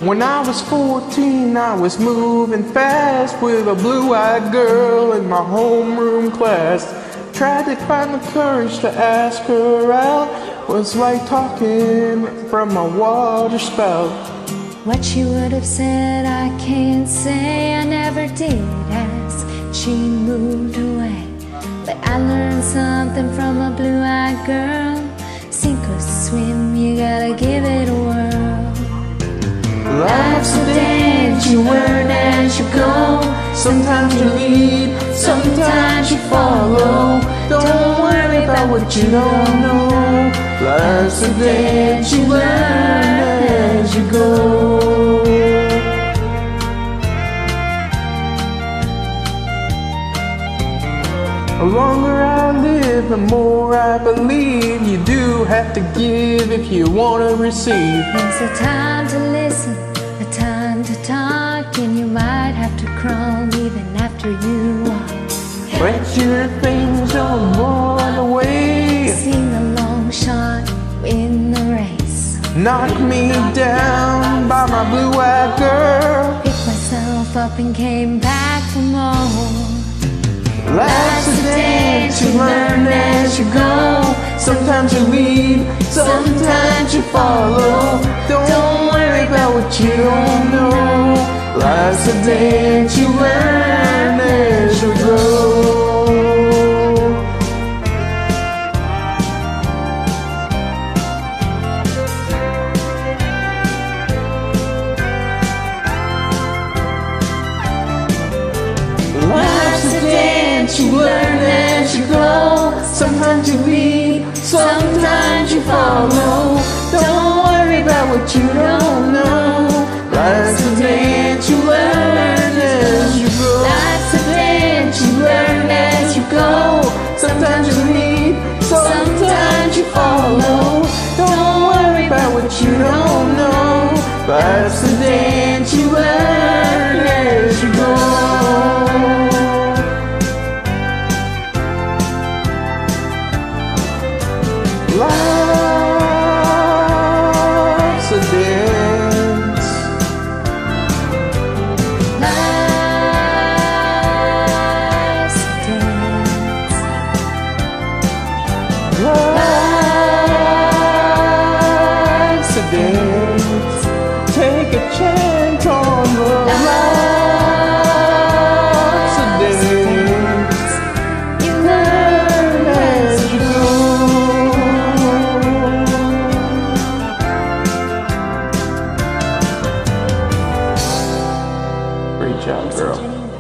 When I was 14, I was moving fast with a blue-eyed girl in my homeroom class. Tried to find the courage to ask her out. Was like talking from a water spout. What she would have said, I can't say. I never did ask. She moved away. But I learned something from a blue-eyed girl. Sink or swim, you gotta give it a whirl. Life's a dance, you learn as you go. Sometimes you lead, sometimes you follow. Don't worry about what you don't know. Life's a dance, you learn as you go. The longer I live, the more I believe you do have to give if you want to receive. It's a time to listen, a time to talk, and you might have to crawl even after you walk. But your things on the way. Sing a long shot, win the race. Knock me down by my blue-eyed girl. Picked myself up and came back for more. Life's a dance, you learn as you go. Sometimes you lead, sometimes you follow. Don't worry about what you don't know. Life's a dance, you learn as you go. Life's a dance, you learn as you go. Sometimes you lead, sometimes you follow. Don't worry about what you don't know. Life's a dance, you learn as you go. Life's a dance, you learn as you go. Sometimes you lead, sometimes you follow. Don't worry about what you don't know. Life's a dance, you learn as you go. Life's a dance. Life's a dance. Life's a dance. Take a chance on the life's a dance. You learn As you go. Great job, girl.